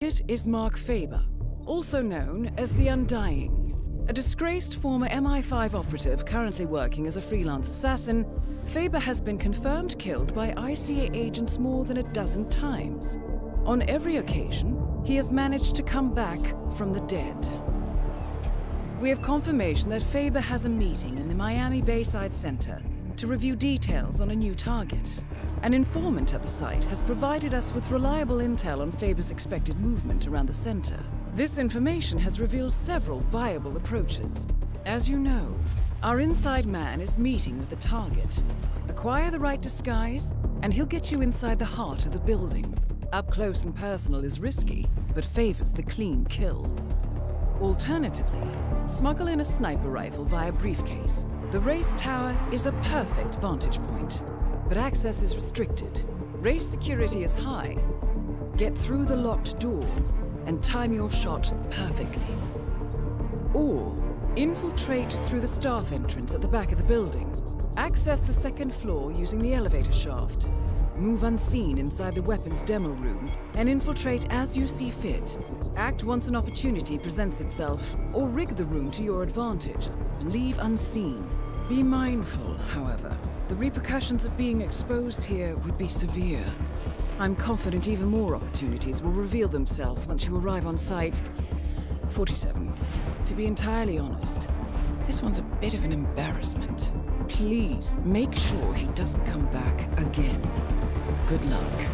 It is Mark Faber, also known as the Undying. A disgraced former MI5 operative currently working as a freelance assassin, Faber has been confirmed killed by ICA agents more than a dozen times. On every occasion, he has managed to come back from the dead. We have confirmation that Faber has a meeting in the Miami Bayside Center to review details on a new target. An informant at the site has provided us with reliable intel on Faber's expected movement around the center. This information has revealed several viable approaches. As you know, our inside man is meeting with the target. Acquire the right disguise, and he'll get you inside the heart of the building. Up close and personal is risky, but favors the clean kill. Alternatively, smuggle in a sniper rifle via briefcase. The race tower is a perfect vantage point, but access is restricted. Race security is high. Get through the locked door and time your shot perfectly. Or infiltrate through the staff entrance at the back of the building. Access the second floor using the elevator shaft. Move unseen inside the weapons demo room and infiltrate as you see fit. Act once an opportunity presents itself, or rig the room to your advantage and leave unseen. Be mindful, however. The repercussions of being exposed here would be severe. I'm confident even more opportunities will reveal themselves once you arrive on site. 47. To be entirely honest, this one's a bit of an embarrassment. Please make sure he doesn't come back again. Good luck.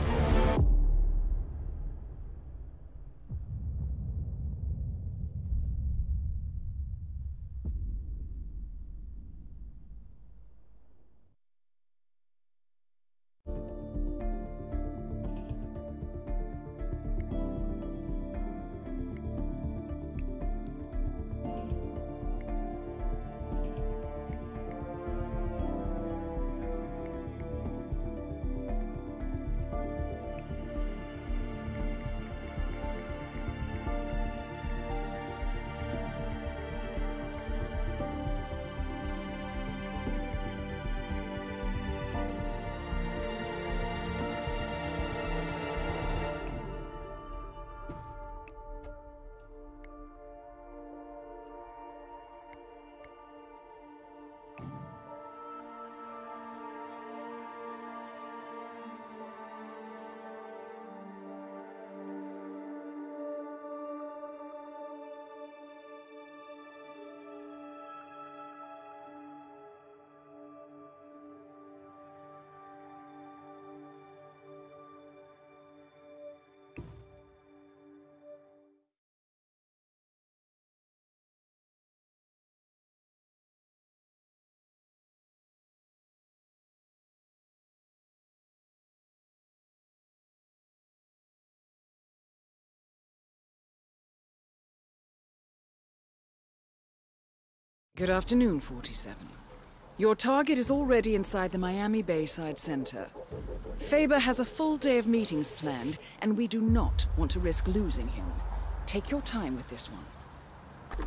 Good afternoon, 47. Your target is already inside the Miami Bayside Center. Faber has a full day of meetings planned, and we do not want to risk losing him. Take your time with this one.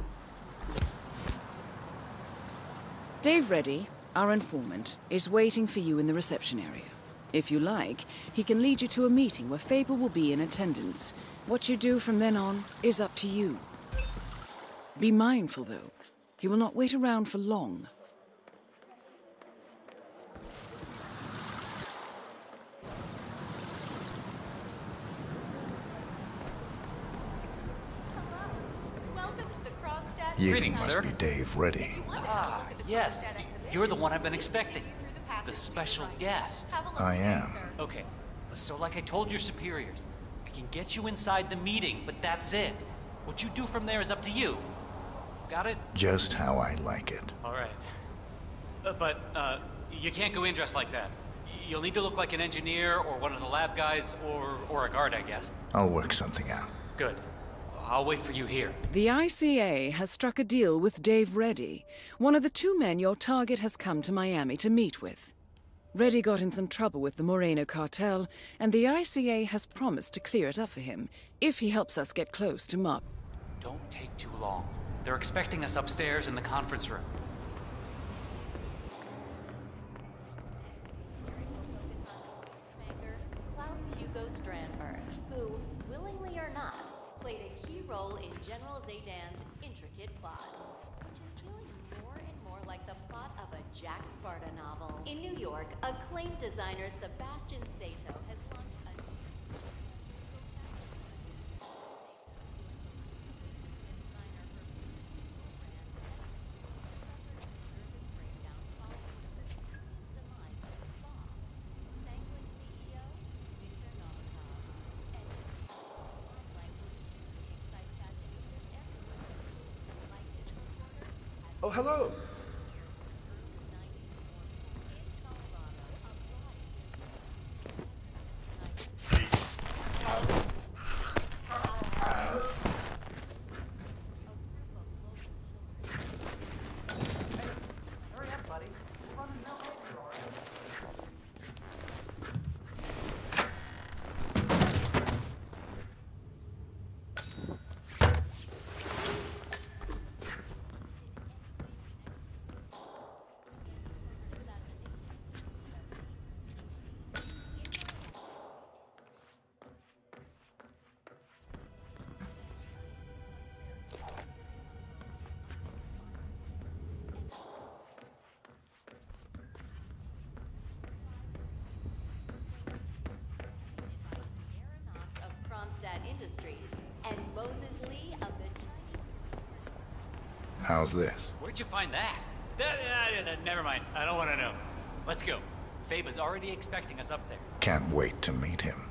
Dave Reddy, our informant, is waiting for you in the reception area. If you like, he can lead you to a meeting where Faber will be in attendance. What you do from then on is up to you. Be mindful, though. He will not wait around for long. You must be Dave Reddy. Ah, yes. You're the one I've been expecting. The special guest. I am. Okay, so like I told your superiors, I can get you inside the meeting, but that's it. What you do from there is up to you. Got it? Just how I like it. All right. But you can't go in dressed like that. You'll need to look like an engineer or one of the lab guys or a guard, I guess. I'll work something out. Good. I'll wait for you here. The ICA has struck a deal with Dave Reddy, one of the two men your target has come to Miami to meet with. Reddy got in some trouble with the Moreno cartel, and the ICA has promised to clear it up for him if he helps us get close to Mark. Don't take too long. They're expecting us upstairs in the conference room. Klaus Hugo Strandberg, who, willingly or not, role in General Zaydan's intricate plot, which is feeling more and more like the plot of a Jack Sparta novel. In New York, acclaimed designer Sebastian Sato has launched a Oh, hello. Industries and Moses Lee of the Chinese. How's this? Where'd you find that? Never mind. I don't want to know. Let's go. Faba's already expecting us up there. Can't wait to meet him.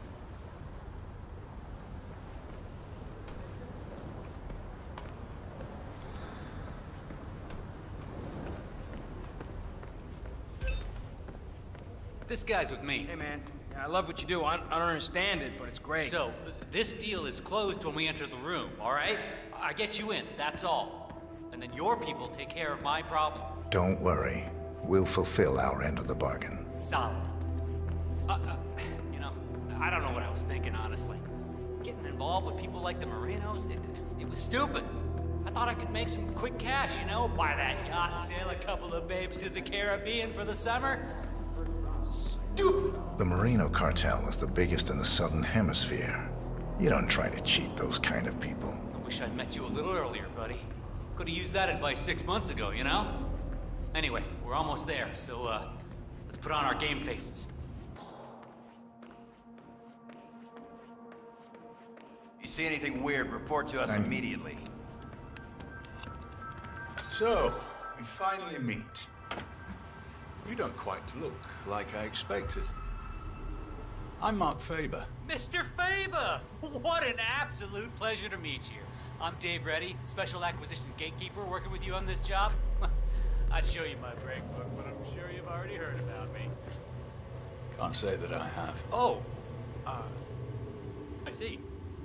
This guy's with me. Hey, man. I love what you do. I don't understand it, but it's great. So, this deal is closed when we enter the room, all right? I get you in, that's all. And then your people take care of my problem. Don't worry. We'll fulfill our end of the bargain. Solid. You know, I don't know what I was thinking, honestly. Getting involved with people like the Morenos, it was stupid. I thought I could make some quick cash, you know? Buy that yacht, sail a couple of babes to the Caribbean for the summer. Stupid! The Moreno cartel is the biggest in the Southern Hemisphere. You don't try to cheat those kind of people. I wish I'd met you a little earlier, buddy. Could have used that advice 6 months ago, you know? Anyway, we're almost there, so, let's put on our game faces. If you see anything weird, report to us immediately. So, we finally meet. You don't quite look like I expected. I'm Mark Faber. Mr. Faber! What an absolute pleasure to meet you. I'm Dave Reddy, Special Acquisitions Gatekeeper, working with you on this job. I'd show you my break book, but I'm sure you've already heard about me. Can't say that I have. Oh, I see.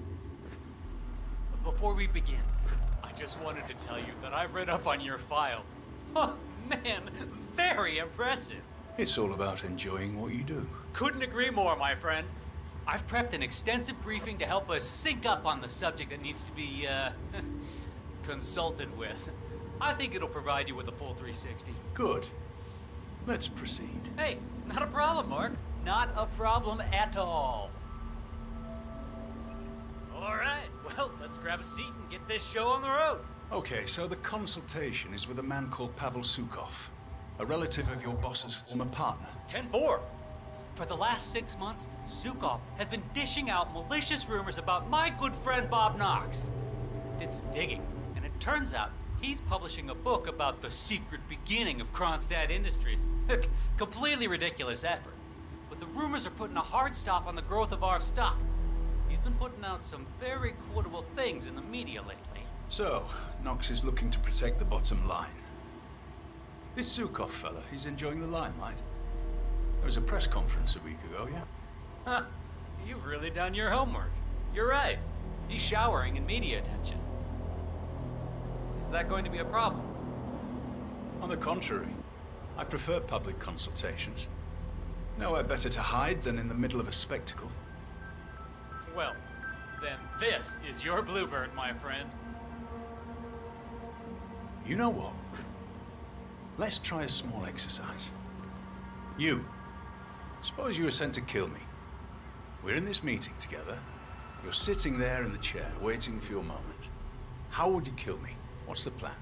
Before we begin, I just wanted to tell you that I've read up on your file. Oh, man, very impressive. It's all about enjoying what you do. Couldn't agree more, my friend. I've prepped an extensive briefing to help us sync up on the subject that needs to be, consulted with. I think it'll provide you with a full 360. Good. Let's proceed. Hey, not a problem, Mark. Not a problem at all. All right, well, let's grab a seat and get this show on the road. Okay, so the consultation is with a man called Pavel Sukov, a relative of your boss's former partner. 10-4. For the last 6 months, Sukov has been dishing out malicious rumors about my good friend Bob Knox. Did some digging, and it turns out he's publishing a book about the secret beginning of Kronstadt Industries. Completely ridiculous effort. But the rumors are putting a hard stop on the growth of our stock. He's been putting out some very quotable things in the media lately. So, Knox is looking to protect the bottom line. This Sukov fella, he's enjoying the limelight. There was a press conference a week ago, yeah? Huh. You've really done your homework. You're right. He's showering in media attention. Is that going to be a problem? On the contrary, I prefer public consultations. Nowhere better to hide than in the middle of a spectacle. Well, then this is your bluebird, my friend. You know what? Let's try a small exercise. You. Suppose you were sent to kill me. We're in this meeting together. You're sitting there in the chair, waiting for your moment. How would you kill me? What's the plan?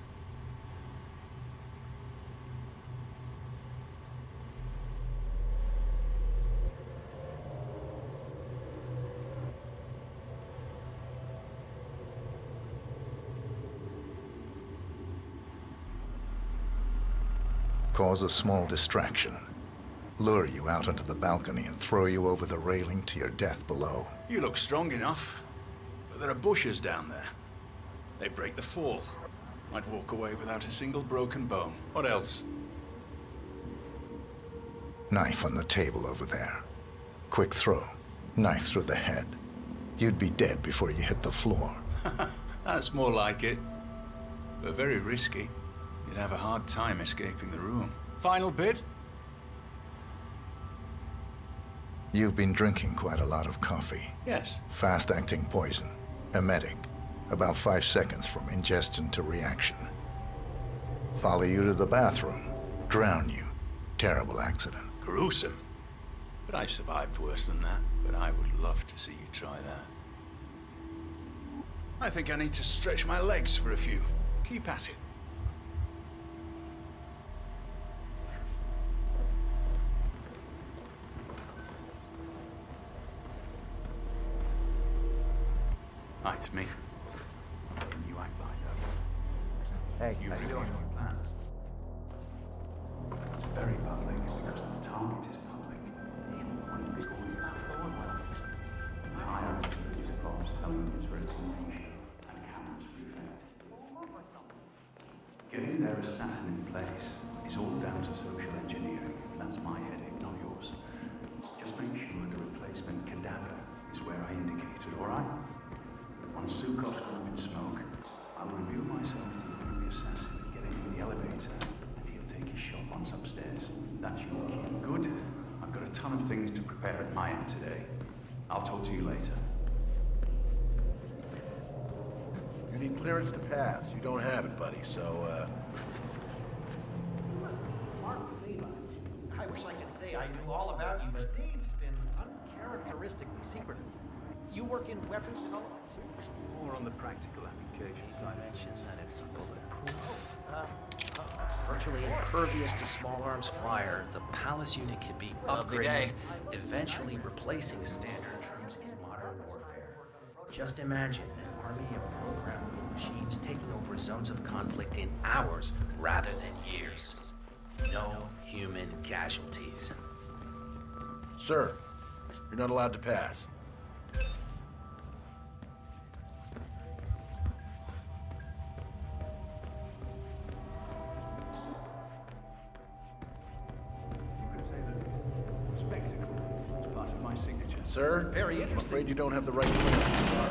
Cause a small distraction. Lure you out onto the balcony and throw you over the railing to your death below. You look strong enough, but there are bushes down there. They break the fall. I'd walk away without a single broken bone. What else? Knife on the table over there. Quick throw. Knife through the head. You'd be dead before you hit the floor. That's more like it. But very risky. You'd have a hard time escaping the room. Final bid? You've been drinking quite a lot of coffee. Yes. Fast-acting poison. Emetic. About 5 seconds from ingestion to reaction. Follow you to the bathroom. Drown you. Terrible accident. Gruesome. But I survived worse than that. But I would love to see you try that. I think I need to stretch my legs for a few. Keep at it. Hi, it's me. You act like that. Hey, how you doing? Plans. It's very public because the target is public. One big audience of higher use props, elements for intimidation, and cameras for effect. Getting their assassin in place is all down to social engineering. That's my headache, not yours. Just make sure the replacement cadaver is where I indicated, all right? Once Sukov's gone in smoke, I'll reveal myself to the assassin, get him in the elevator, and he'll take his shot once upstairs. That's your cue. Good. I've got a ton of things to prepare at my end today. I'll talk to you later. You need clearance to pass. You don't have it, buddy, so, Mark Lima. I wish I could say I knew all about you, but Dave's been uncharacteristically secretive. You work in weapons development, too? More on the practical application side. That it's virtually impervious to small arms fire, the Palace unit can be upgraded, eventually replacing standard troops in modern warfare. Just imagine an army of programmable machines taking over zones of conflict in hours rather than years. No human casualties. Sir, you're not allowed to pass. Sir, Very I'm interesting. afraid you don't have the right clearance.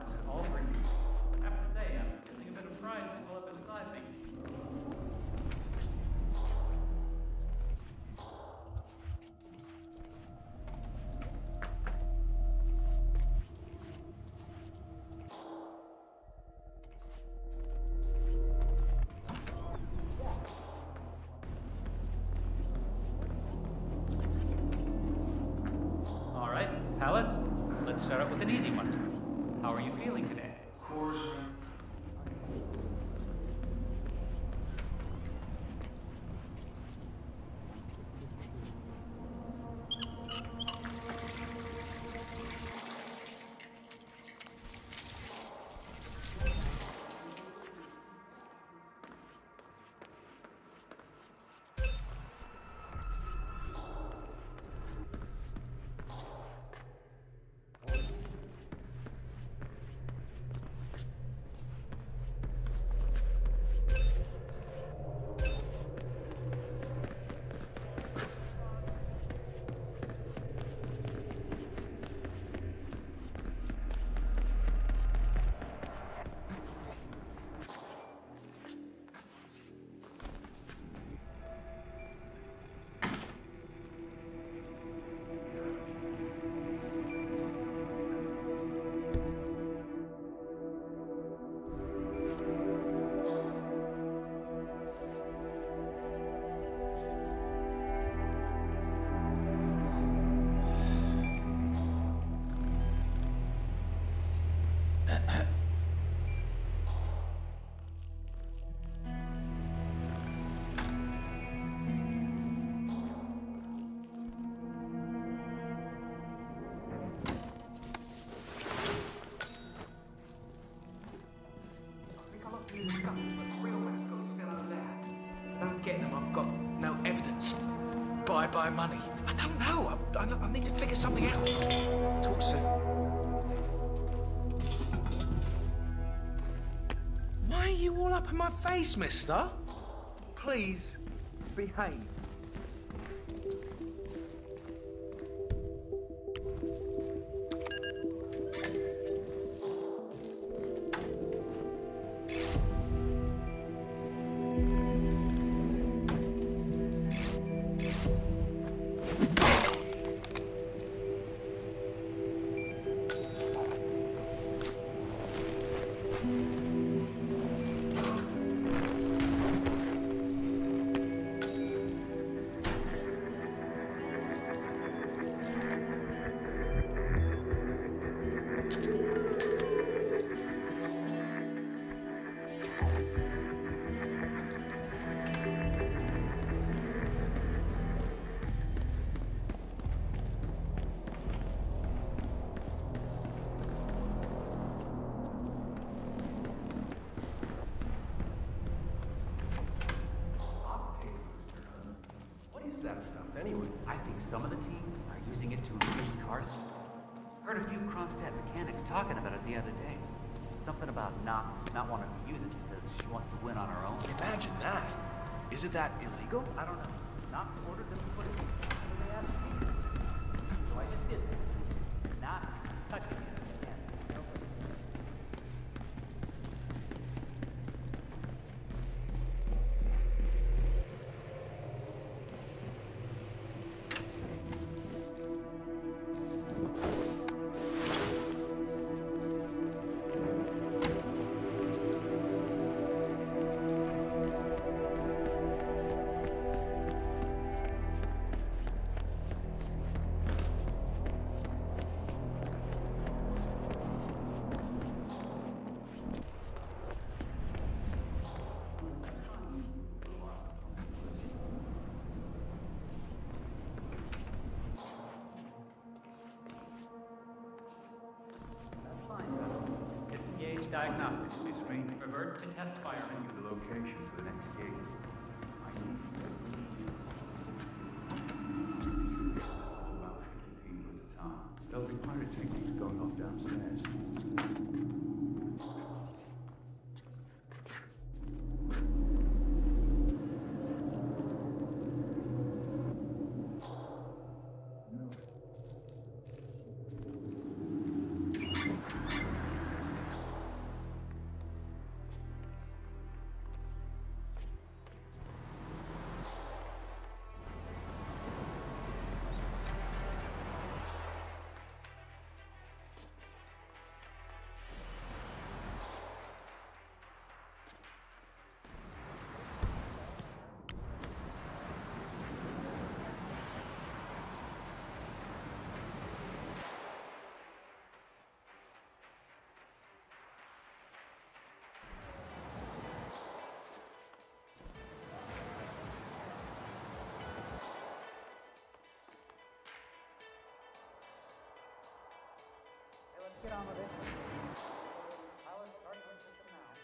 All right, Palace, let's start out with an easy one. How are you feeling today? Of course. buy money? I don't know. I need to figure something out. Talk soon. Why are you all up in my face, mister? Please, behave. That stuff anyway. I think some of the teams are using it to increase car speed. Heard a few Kronstadt mechanics talking about it the other day. Something about Knox not wanting to use it because she wants to win on her own. Imagine that. Isn't that illegal? I don't know. Knox ordered them to put it in. They asked me. So I just did it. Not touching it. Diagnostics, please screen. Revert to test fire. Send you the location for the next gig. I need about 50 people at a time. There'll be pyrotechnics going off downstairs. Get on with it. Power starting system now.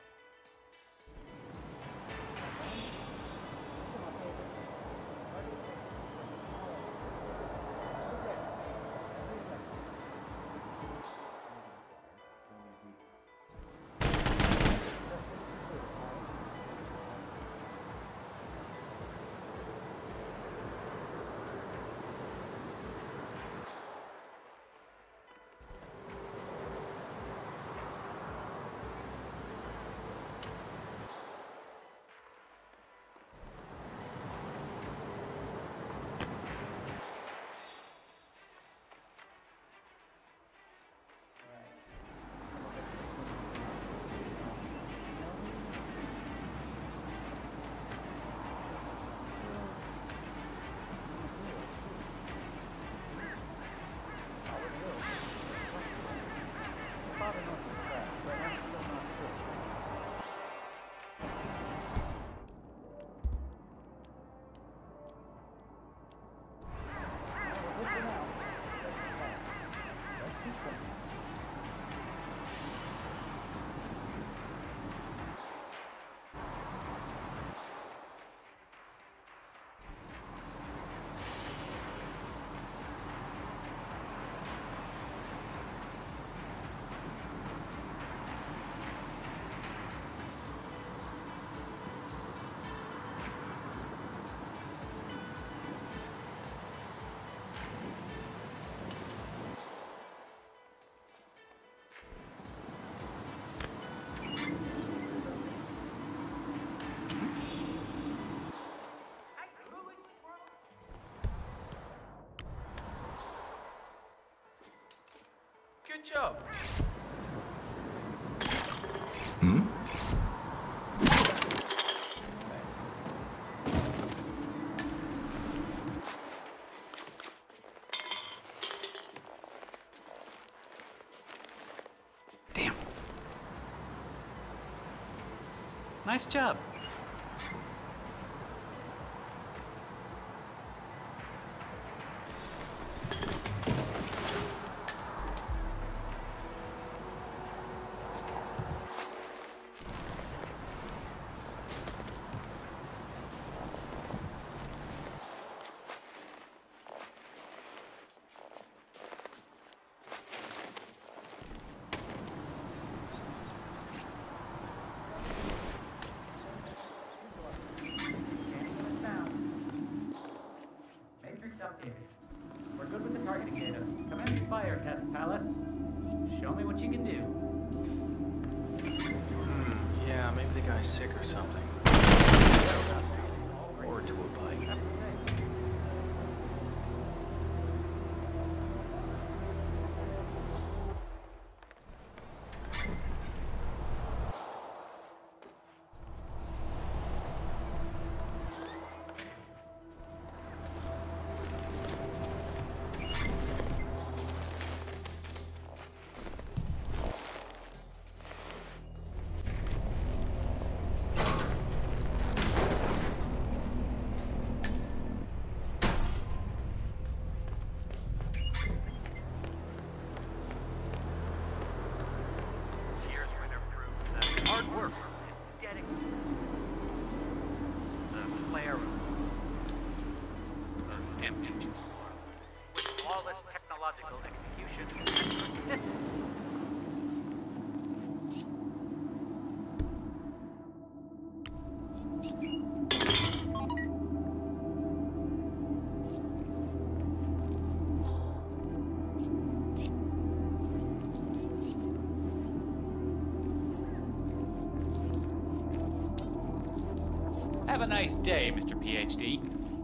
Good job. Hmm? Damn. Nice job. We're good with the targeting data. Commence fire test, Palace. Show me what you can do. Yeah, maybe the guy's sick or something. Forward to a bite. Have a nice day, Mr. PhD.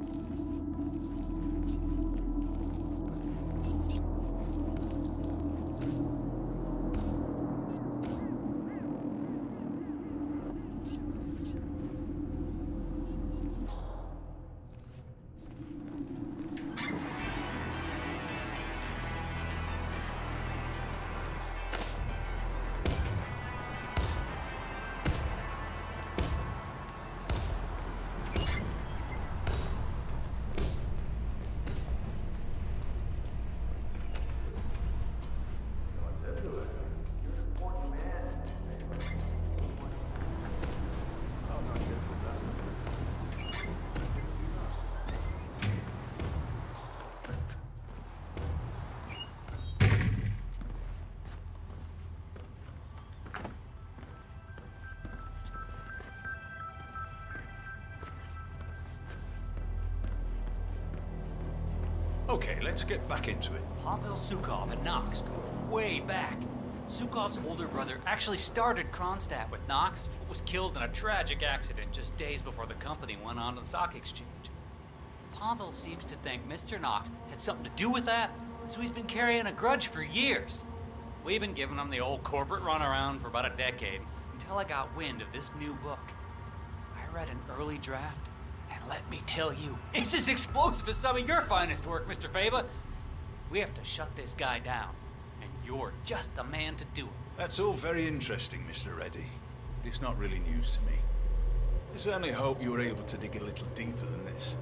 Okay, let's get back into it. Pavel Sukov and Knox go way back. Sukov's older brother actually started Kronstadt with Knox, but was killed in a tragic accident just days before the company went on to the stock exchange. Pavel seems to think Mr. Knox had something to do with that, and so he's been carrying a grudge for years. We've been giving him the old corporate runaround for about a decade, until I got wind of this new book. I read an early draft, and let me tell you, it's as explosive as some of your finest work, Mr. Fava. We have to shut this guy down, and you're just the man to do it. That's all very interesting, Mr. Reddy, but it's not really news to me. I certainly hope you were able to dig a little deeper than this.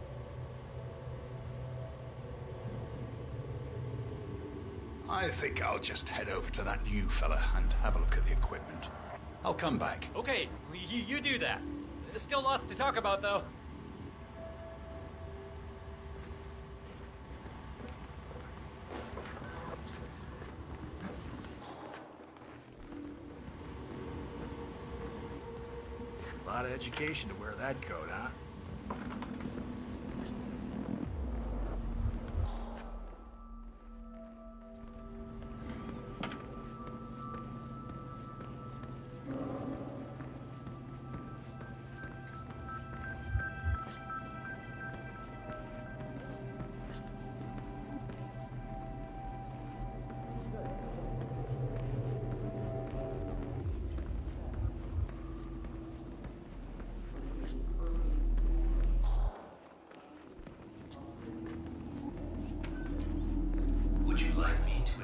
I think I'll just head over to that new fella and have a look at the equipment. I'll come back. Okay, you do that. There's still lots to talk about, though. A lot of education to wear that coat, huh?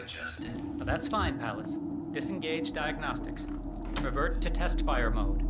adjusted. Well, that's fine, Pallas. Disengage diagnostics. Revert to test fire mode.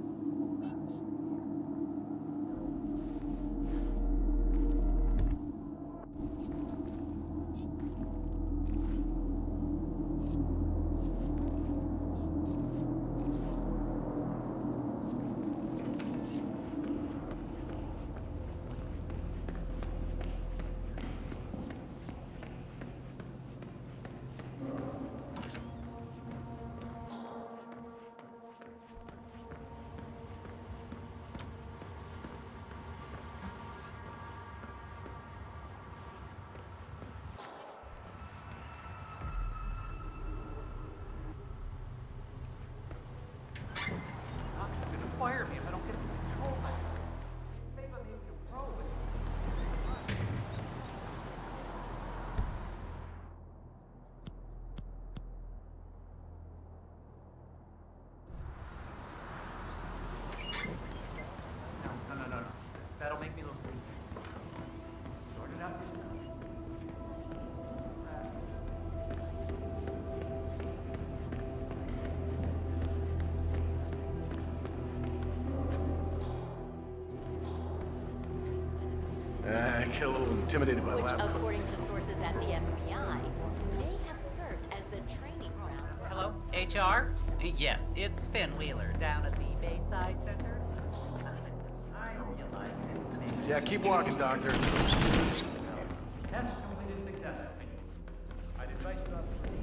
Fire me if I don't get control back. Maybe I may be a pro, but... No. That'll make me look weak. Sort it out yourself. I get a little intimidated by Which, that. according to sources at the FBI, may have served as the training ground for... Hello, HR? Yes, it's Finn Wheeler down at the Bayside Center. I realize it's... Yeah, keep walking, Doctor. Test completed successfully. I'd advise you not to proceed.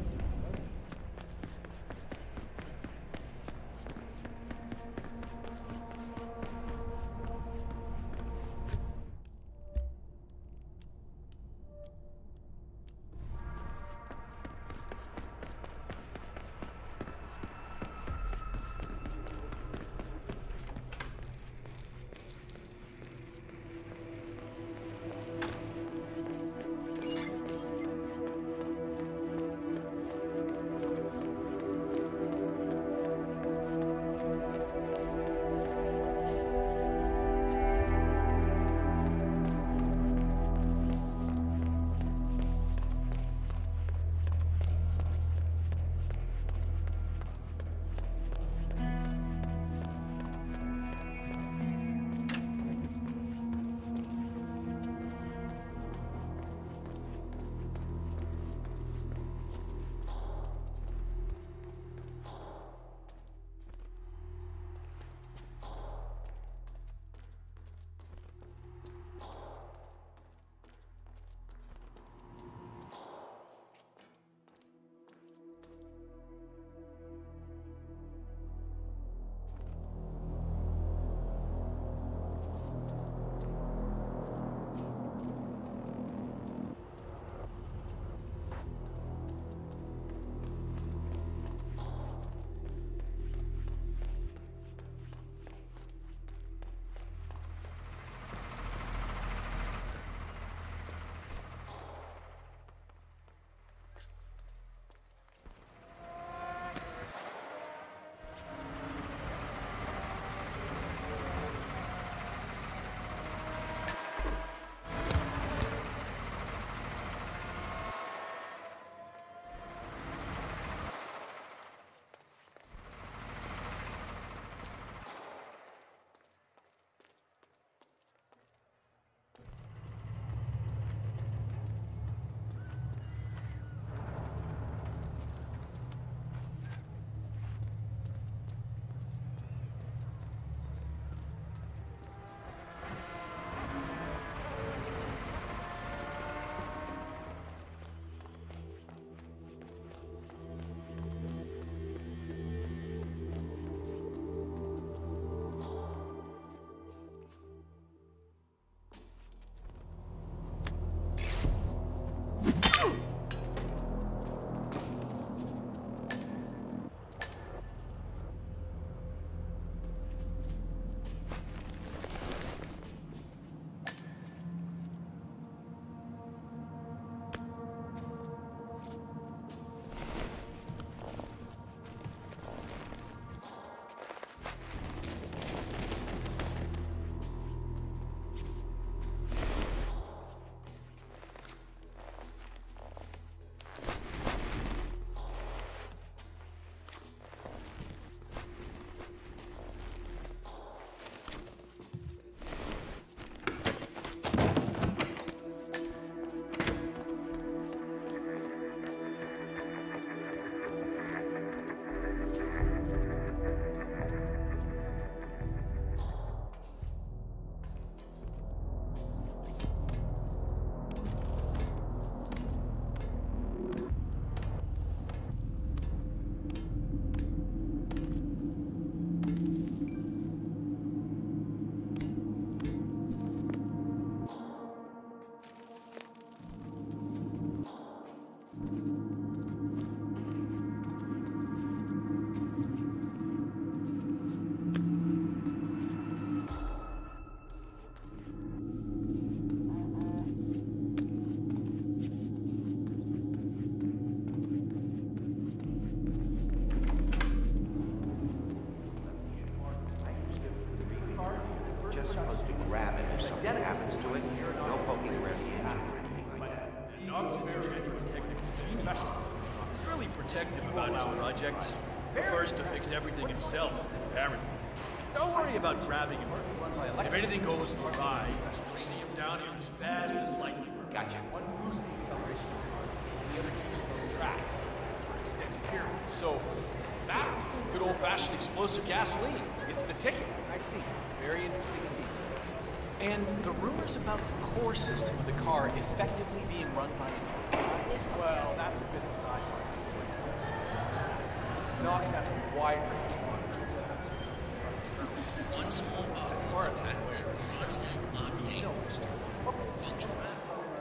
project. Prefers to fix everything himself, apparently. Don't worry about grabbing him. If anything goes awry, you'll see him down here as fast as lightning. Gotcha. One boosts the acceleration, the other keeps it on track for an extended period. So, batteries, Good old-fashioned explosive gasoline. it's the ticket. I see. Very interesting indeed. And the rumors about the core system of the car effectively being run by an Well, that's a bit of sci-fi story. Knox has a wide range of monitors. One small bottle of the patented Kronstadt octane booster will dramatically.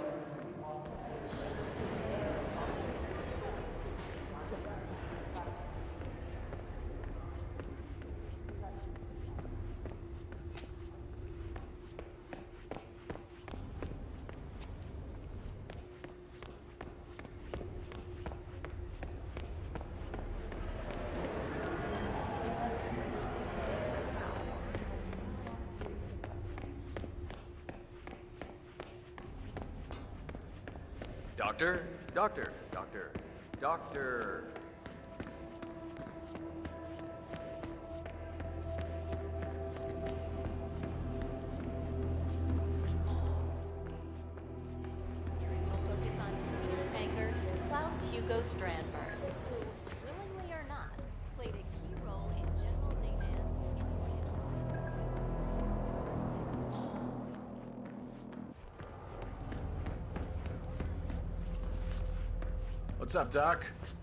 Doctor? Doctor? Doctor? Doctor? Hearing will focus on Swedish banker Klaus Hugo Strandberg, who, willingly or not, played a key role in General Zaydan's What's up, Doc?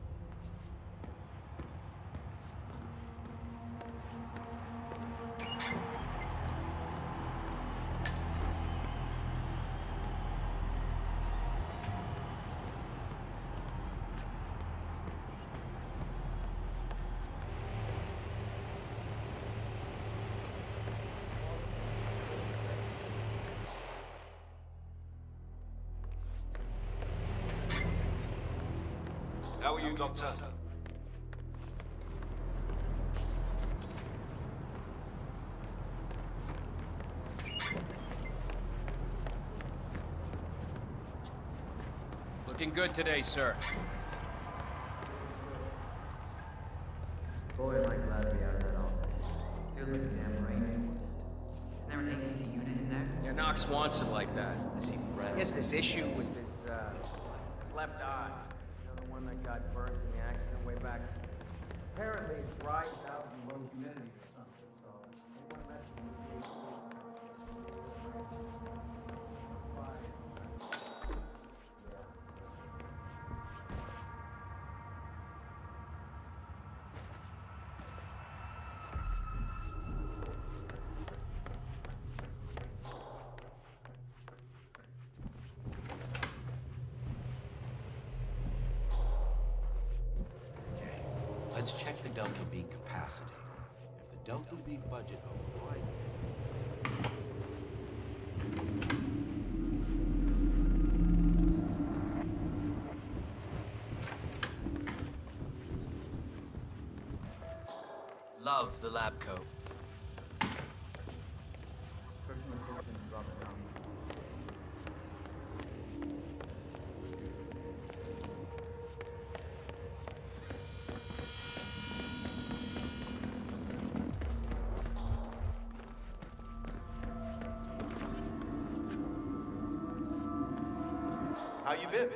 How are you, Doctor? Looking good today, sir. Boy, am I glad to be out of that office. Feels like a damn rainforest. Isn't there an AC unit in there? Yeah, Knox wants it like that. He has this issue with his left eye. You know, the one that got burned in the accident way back. Apparently, it dries out in low humidity or something. So, they want Let's check the Delta V capacity. If the Delta V budget overrides Love the lab coat. How you been?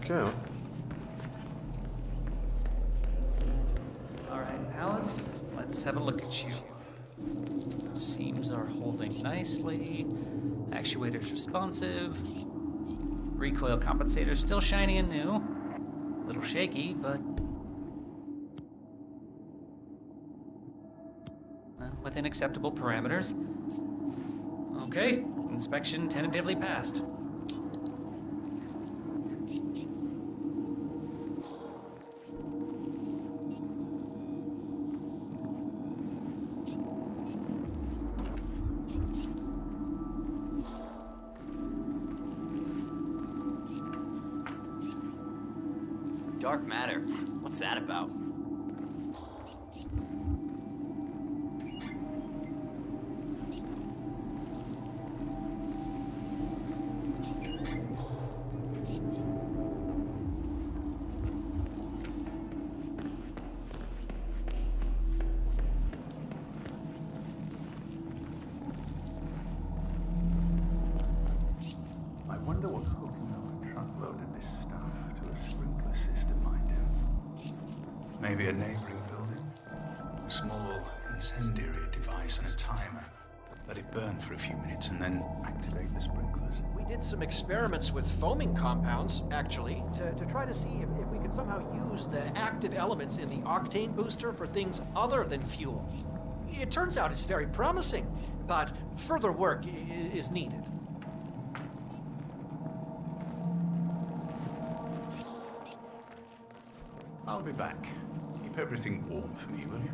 Count. Alright, Alice, let's have a look at you. Seams are holding nicely. Actuators responsive. Recoil compensator still shiny and new. A little shaky, but within acceptable parameters. Okay, inspection tentatively passed. Dark matter. What's that about? I wonder what hooking up a truckload of this stuff to a sprinkler system might do. Maybe a neighboring building? A small incendiary device and a timer. Let it burn for a few minutes and then activate the sprinklers. We did some experiments with foaming compounds, actually, to try to see if we could somehow use the active elements in the octane booster for things other than fuel. It turns out it's very promising, but further work is needed. I'll be back. Keep everything warm for me, will you?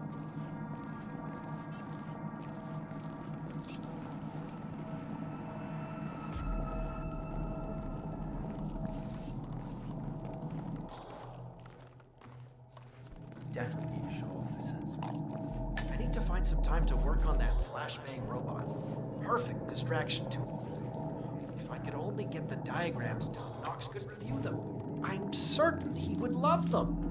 Definitely need to show off the sensor. I need to find some time to work on that flashbang robot. Perfect distraction tool. If I could only get the diagrams done, Knox could review them. I'm certain he would love them.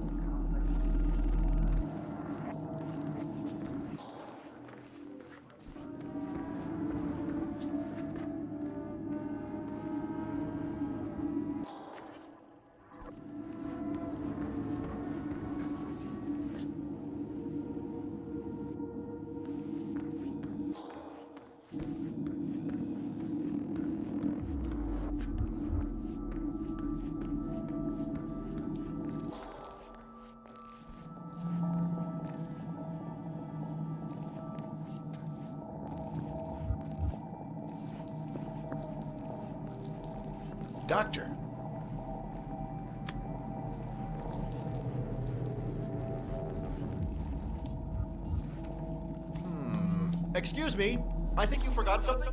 Doctor. Excuse me, I think you forgot something.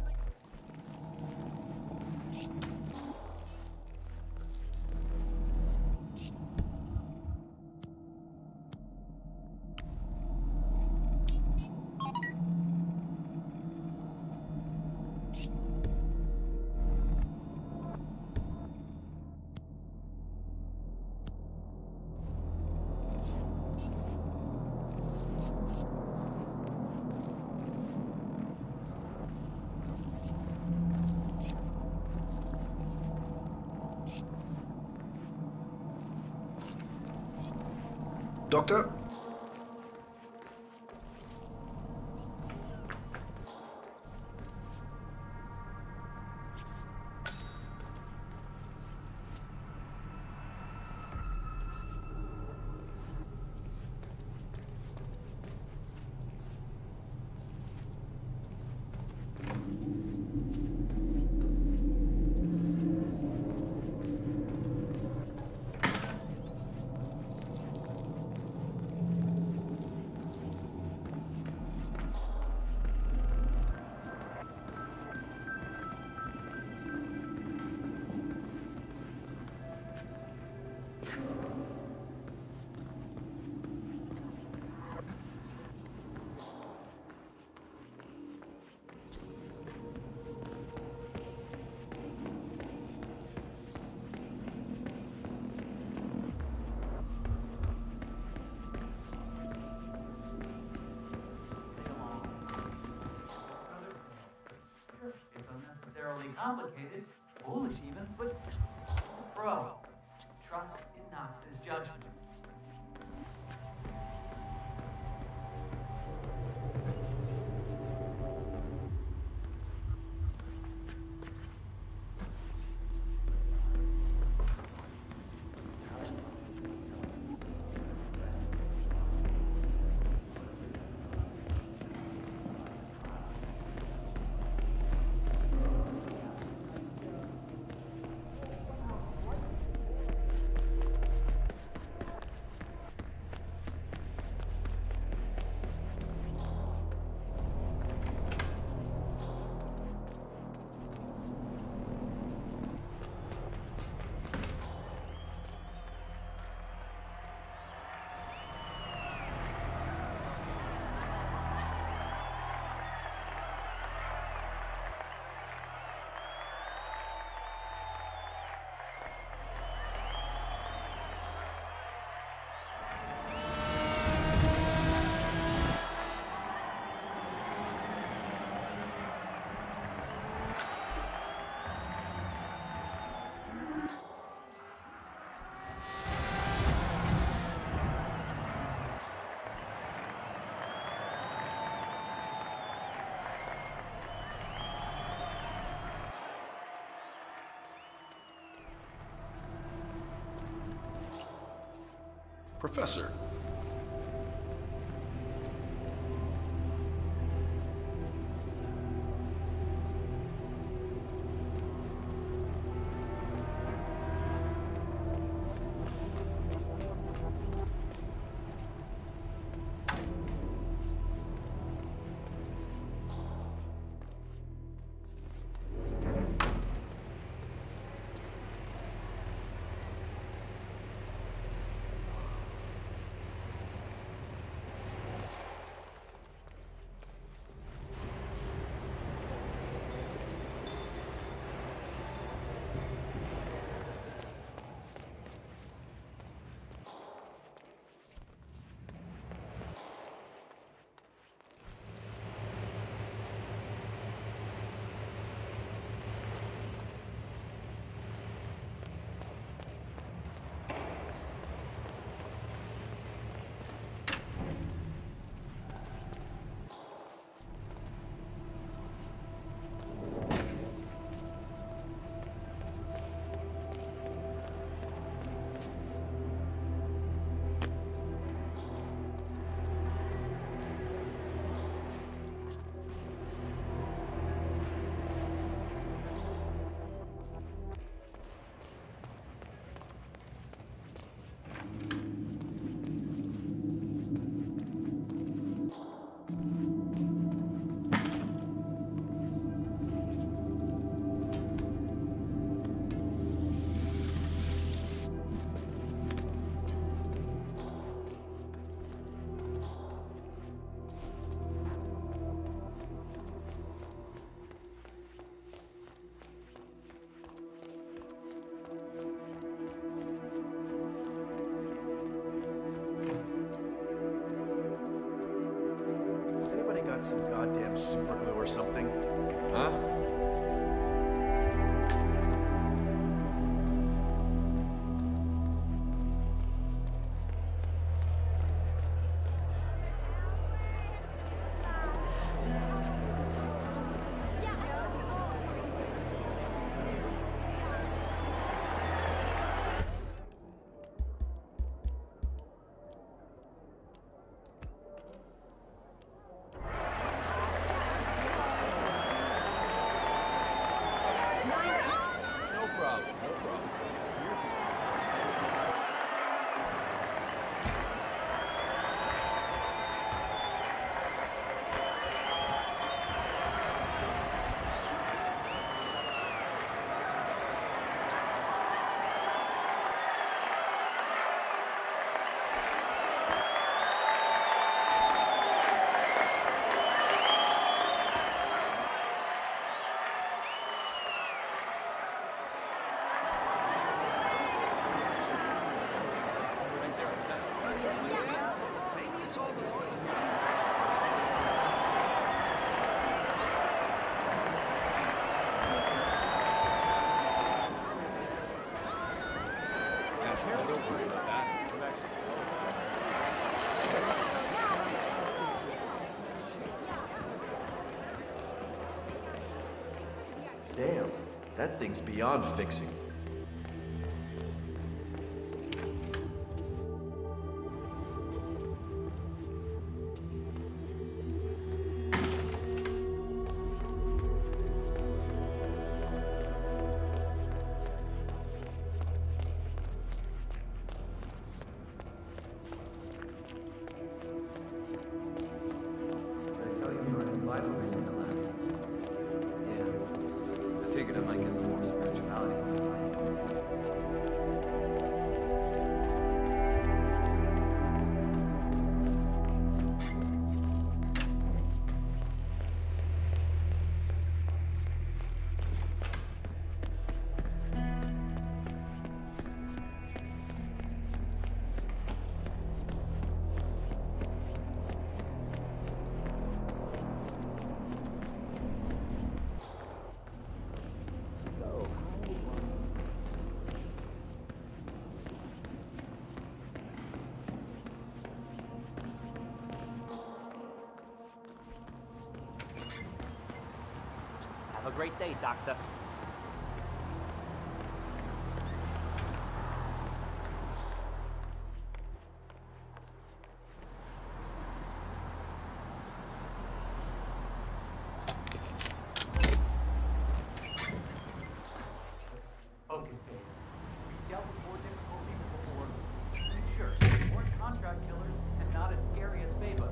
Doctor? It's unnecessarily complicated, foolish even, but he's a pro. trust in Knox's judgment. Professor. Some goddamn super glue or something. Huh? That thing's beyond fixing. Have a great day, Doctor. Focus, Dave. We've dealt with more difficult people before. Sure, more contract killers and not as scary as Feba.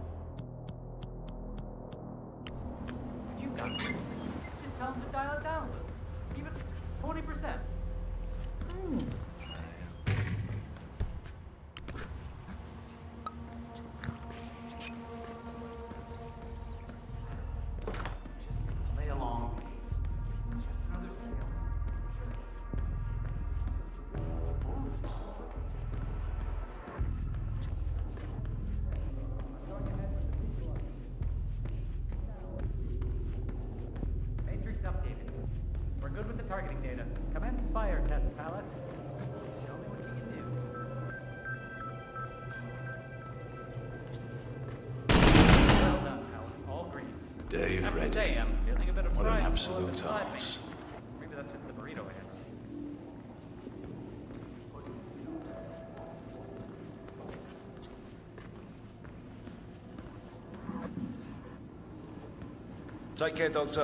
But you got this. Just tell them to dial it down a little. Even 20%. Just play along. It's just another sale. Matrix updated. We're good with the targeting data. Commence fire test, Pallet. Show me what you can do. Well done, Pallet. All green. Dave I have to Reddy. say, I'm feeling a bit of What an pride in absolute Bullet's life. arse. Maybe that's just the burrito head. Take care, Doctor.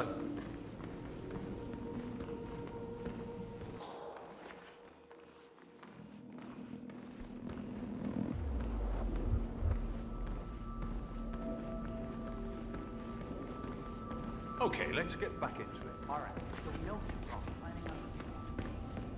Okay, let's get back into it. All right, so we know Superman's planning on the future.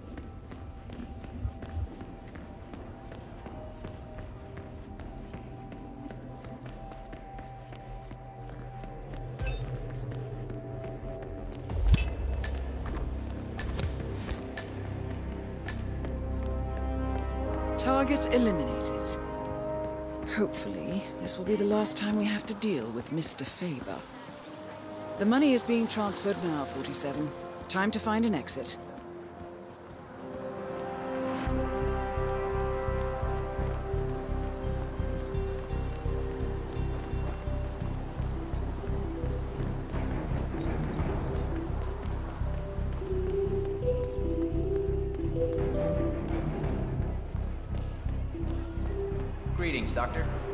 Target eliminated. Hopefully, this will be the last time we have to deal with Mr. Faber. The money is being transferred now, 47. Time to find an exit. Greetings, Doctor.